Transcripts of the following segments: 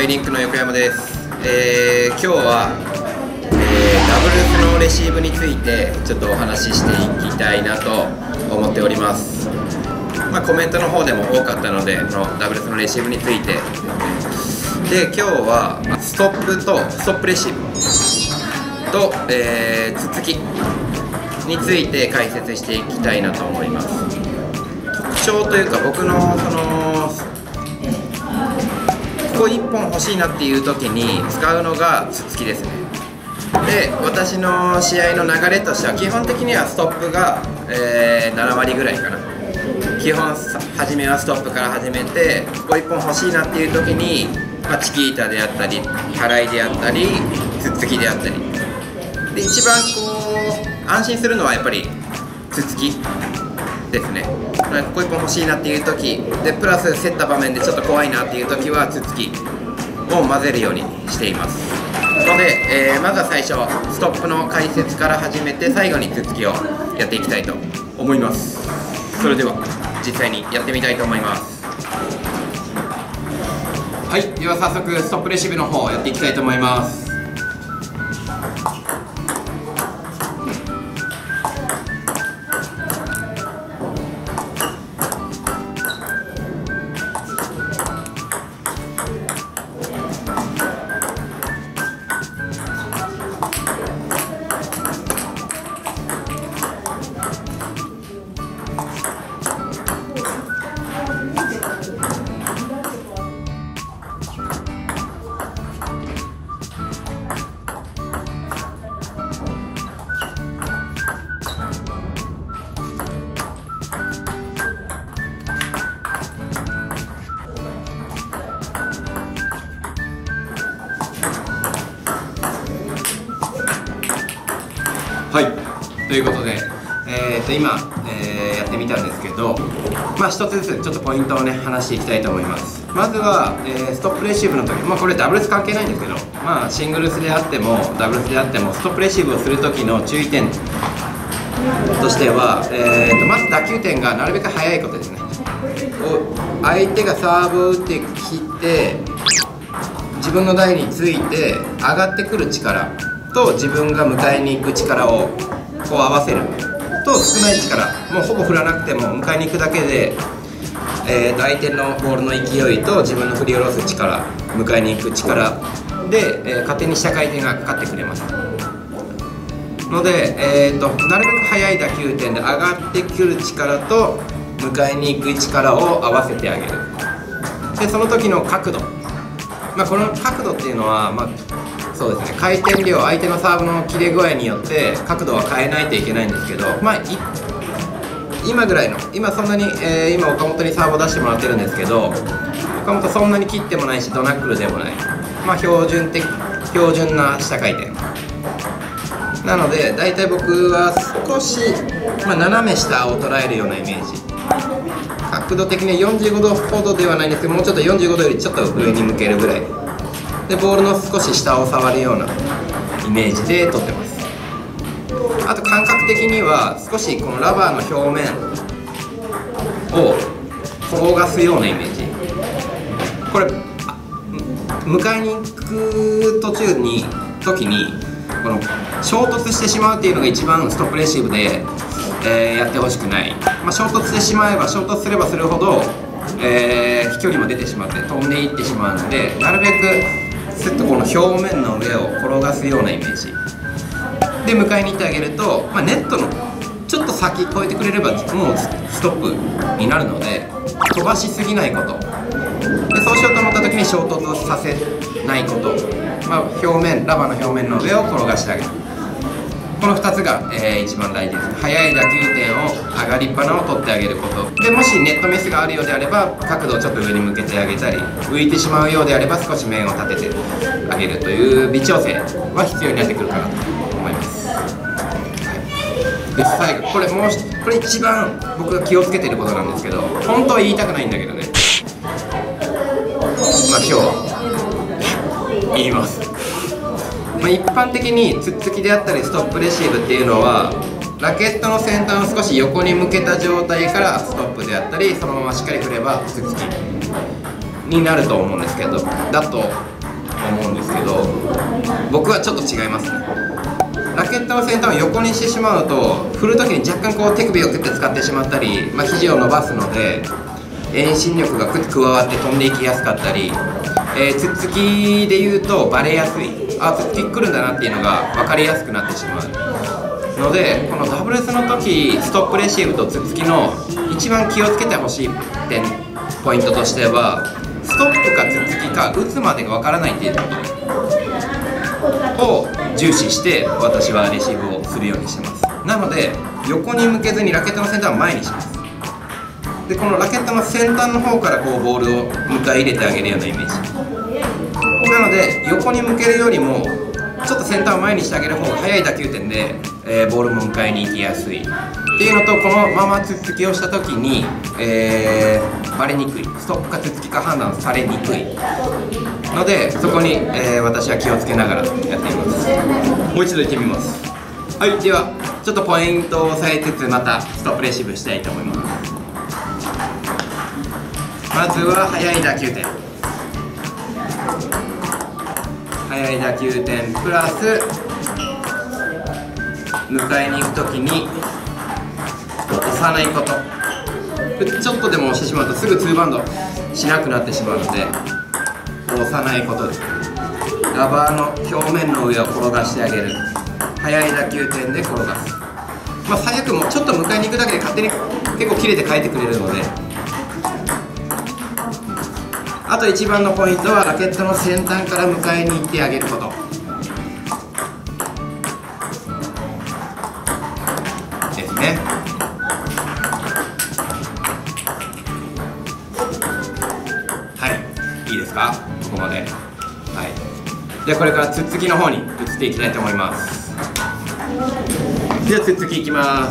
イリンクの横山です。今日は、ダブルスのレシーブについてちょっとお話ししていきたいなと思っております。コメントの方でも多かったので、このダブルスのレシーブについてで、今日はストップレシーブと、ツッツキについて解説していきたいなと思います。特徴というか、僕のここ1本欲しいなっていう時に使うのがツッツキですね。で、私の試合の流れとしては基本的にはストップが、7割ぐらいかな。基本初めはストップから始めて、ここ1本欲しいなっていう時に、チキータであったり払いであったりツッツキであったりで、一番安心するのはやっぱりツッツキですね。ここ1本欲しいなっていう時で、プラス競った場面でちょっと怖いなっていう時はツッツキを混ぜるようにしていますので、まずは最初ストップの解説から始めて、最後にツッツキをやっていきたいと思います。それでは実際にやってみたいと思います。はい、では早速ストップレシーブの方をやっていきたいと思います。はい、ということで、今、やってみたんですけど、一つずつちょっとポイントをね話していきたいと思います。まずは、ストップレシーブの時、これダブルス関係ないんですけど、シングルスであってもダブルスであってもストップレシーブをする時の注意点としては、まず打球点がなるべく速いことですね。相手がサーブを打ってきて自分の台について上がってくる力と自分が迎えに行く力を合わせると、少ない力、もうほぼ振らなくても迎えに行くだけで、相手のボールの勢いと自分の振り下ろす力、迎えに行く力で、勝手に下回転がかかってくれますので、なるべく速い打球点で上がってくる力と迎えに行く力を合わせてあげる。で、その時の角度、この角度っていうのは、そうですね、回転量、相手のサーブの切れ具合によって角度は変えないといけないんですけど、今ぐらいの、今そんなに、今岡本にサーブを出してもらってるんですけど、岡本そんなに切ってもないしドナックルでもない、標準な下回転なので、だいたい僕は少し、斜め下を捉えるようなイメージ、角度的には45度ほどではないんですけど、もうちょっと45度よりちょっと上に向けるぐらいで、ボールの少し下を触るようなイメージで取ってます。あと感覚的には少しこのラバーの表面を転がすようなイメージ。これ迎えに行く時にこの衝突してしまうっていうのが一番ストップレシーブで、やってほしくない。衝突してしまえば、衝突すればするほど、飛距離も出てしまって飛んでいってしまうので、なるべくスッとこの表面の上を転がすようなイメージで迎えに行ってあげると、ネットのちょっと先越えてくれればもうストップになるので、飛ばしすぎないことで、そうしようと思った時に衝突させないこと、ラバーの表面の上を転がしてあげる。この2つが、一番大事です。速い打球点を上がりっぱなを取ってあげることで、もしネットミスがあるようであれば角度をちょっと上に向けてあげたり、浮いてしまうようであれば少し面を立ててあげるという微調整は必要になってくるかなと思います。で、最後これ一番僕が気をつけていることなんですけど、本当は言いたくないんだけどね、今日は言います。一般的にツッツキであったりストップレシーブっていうのは、ラケットの先端を少し横に向けた状態からストップであったり、そのまましっかり振ればツッツキになると思うんですけど、僕はちょっと違いますね。ラケットの先端を横にしてしまうと振るときに若干こう手首をグッて使ってしまったり、肘を伸ばすので遠心力がグッと加わって飛んでいきやすかったり、つっつきでいうとバレやすい、つっつき来るんだなっていうのが分かりやすくなってしまうので、このダブルスの時ストップレシーブとつっつきの一番気をつけてほしいポイントとしては、ストップかつっつきか打つまでが分からないっていうことを重視して私はレシーブをするようにしてます。なので横に向けずにラケットの先端を前にします。でこのラケットの先端の方からこうボールを迎え入れてあげるようなイメージなので、横に向けるよりもちょっと先端を前にしてあげる方が速い打球点で、ボールも迎えに行きやすいっていうのと、このままつっつきをした時に、バレにくい、ストップかつっつきか判断されにくいので、そこに、私は気をつけながらやっています。もう一度いってみます。はい、ではちょっとポイントを押さえつつまたストップレシーブしたいと思います。まずは速い打球点、速い打球点プラス迎えに行くときに押さないこと、ちょっとでも押してしまうとすぐツーバウンドしなくなってしまうので押さないことです。ラバーの表面の上を転がしてあげる、速い打球点で転がす。最悪もちょっと迎えに行くだけで勝手に結構切れて返ってくれるので、あと一番のポイントはラケットの先端から迎えに行ってあげることですね。はい、いいですか、ここまで。はい、ではこれからつっつきの方に移っていきたいと思います。ではつっつきいきます。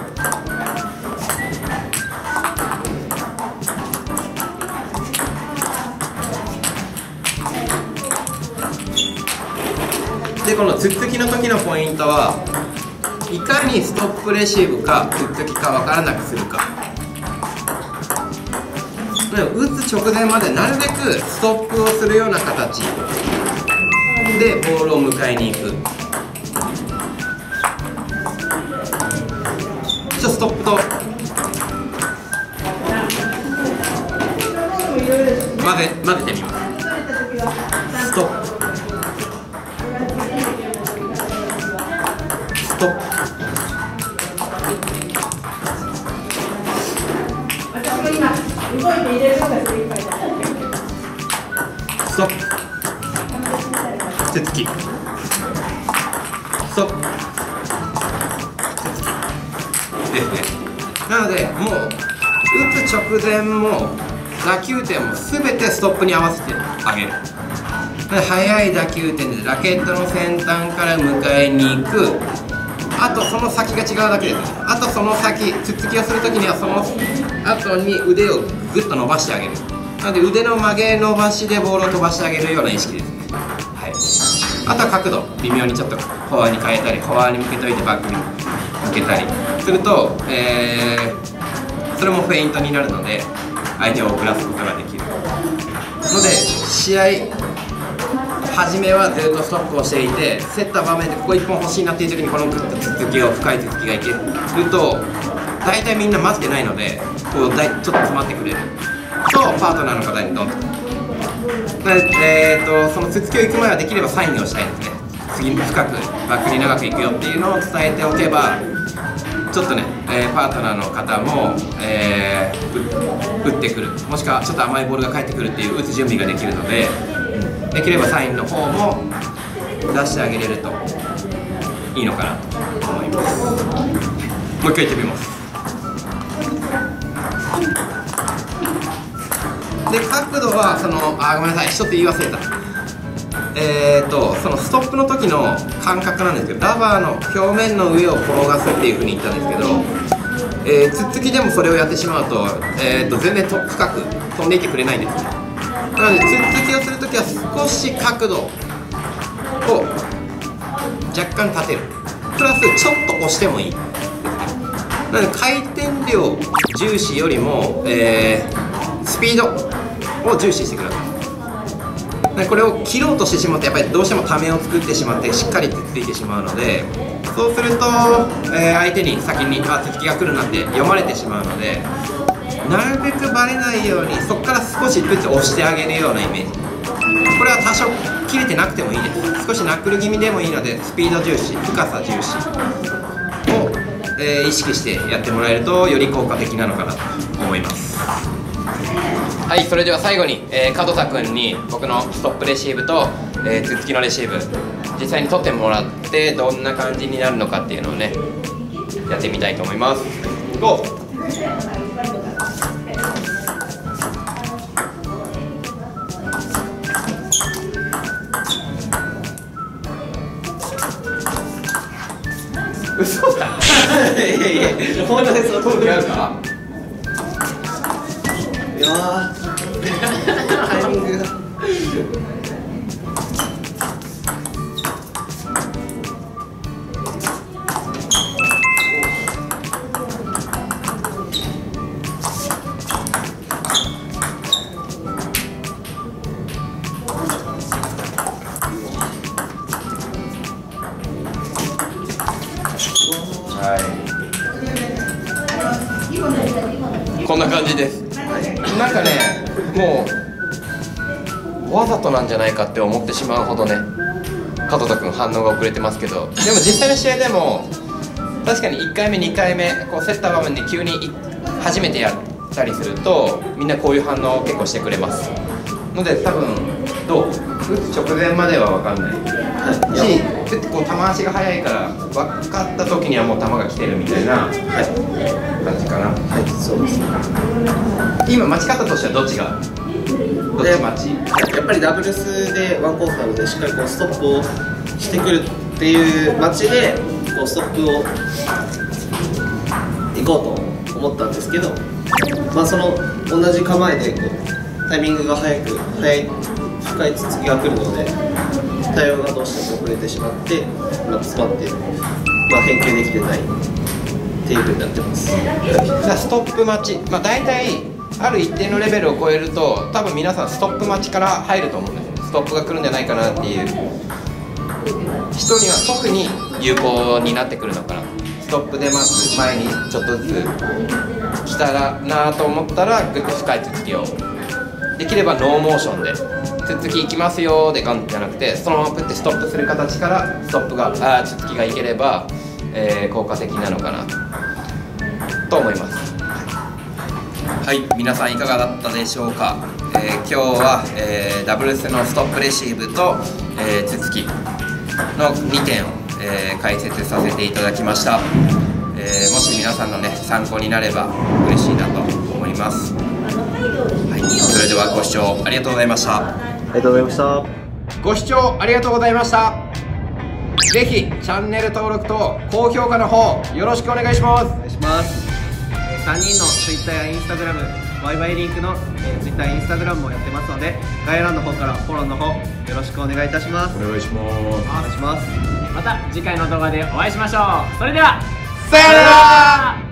でこのつっつきの時のポイントは、いかにストップレシーブかつっつきか分からなくするか。打つ直前までなるべくストップをするような形でボールを迎えに行く。ストップと混ぜてみます。ストップストップストップつっつきストップですね。なのでもう打つ直前も打球点も全てストップに合わせてあげる。速い打球点でラケットの先端から迎えに行く。あとその先が違うだけです。あとその先、つっつきをするときにはその後に腕をグッと伸ばしてあげる。なので腕の曲げ伸ばしでボールを飛ばしてあげるような意識ですね。はい、あとは角度微妙にちょっとフォアに変えたり、フォアに向けといてバックに向けたりすると、それもフェイントになるので相手を遅らすことができるので、試合初めはずっとストップをしていて、競った場面でここ1本欲しいなっていう時にこのグッとつっつきを深いつっつきがいけると大体みんな待ってないので、こうちょっと詰まってくれるとパートナーの方にドンと、そのつっつきを行く前はできればサインをしたいですね。次に深くバックに長くいくよっていうのを伝えておけば、ちょっとね、パートナーの方も、打ってくる、もしくはちょっと甘いボールが返ってくるっていう打つ準備ができるので、できればサインの方も出してあげれるといいのかなと思います。もう一回言ってみます。で角度はごめんなさい、一つ言い忘れた。そのストップの時の感覚なんですけど、ラバーの表面の上を転がすっていう風に言ったんですけど、つっつきでもそれをやってしまうと、全然深く飛んでいってくれないんですね。なのでつっつきをするときは少し角度を若干立てる、プラスちょっと押してもいい。なので回転量重視よりも、スピードを重視してください。でこれを切ろうとしてしまうとやっぱりどうしてもためを作ってしまってしっかりくっついてしまうので、そうすると、相手に先につつきが来るなって読まれてしまうので、なるべくバレないようにそこから少しずつ押してあげるようなイメージ。これは多少切れてなくてもいいです。少しナックル気味でもいいので、スピード重視、深さ重視を、意識してやってもらえるとより効果的なのかなと思います。はい、それでは最後に、門田君に僕のストップレシーブと、つつきのレシーブ実際に取ってもらってどんな感じになるのかっていうのをねやってみたいと思います。ゴー。嘘だ。いやいやいや、本当です。そう違うか。いやー、タイミングが。こんな感じです。なんかね、もうわざとなんじゃないかって思ってしまうほどね、門田君反応が遅れてますけど、でも実際の試合でも確かに1回目2回目こう競った場面で急に初めてやったりするとみんなこういう反応を結構してくれますので、多分どう打つ直前までは分かんないし、こう球足が速いから分かった時にはもう球が来てるみたいな感じかな。はい、そうですね。今待ち方としてはどっちがどっち待ち？やっぱりダブルスでワンコースなのでしっかりこうストップをしてくるっていう待ちでこうストップを行こうと思ったんですけど、まあその同じ構えでこうタイミングが速い深いつつきが来るので対応がどうしても遅れてしまって、詰まって、返球できてないっていうふうになってます。ストップ待ち、大体ある一定のレベルを超えると多分皆さんストップ待ちから入ると思うんですよ。ストップが来るんじゃないかなっていう人には特に有効になってくるのかな。ストップで待つ前にちょっとずつ来たらなと思ったらグッと深いつつきを、できればノーモーションでつつきいきますよでガンじゃなくて、そのままプッてストップする形からストップがつつきがいければ、効果的なのかなと思います。はい、皆さんいかがだったでしょうか。今日は、ダブルスのストップレシーブと、つつきの2点を、解説させていただきました。もし皆さんのね参考になれば嬉しいなと思います。はい、それではご視聴ありがとうございました。 ありがとうございました。 ご視聴ありがとうございました。ぜひチャンネル登録と高評価の方よろしくお願いします。 お願いします。3人の Twitter や Instagram、ワイワイリンクの Twitter や Instagram もやってますので、概要欄の方からフォローの方よろしくお願いいたします。 お願いします。 お願いします。 また次回の動画でお会いしましょう。それではさよなら。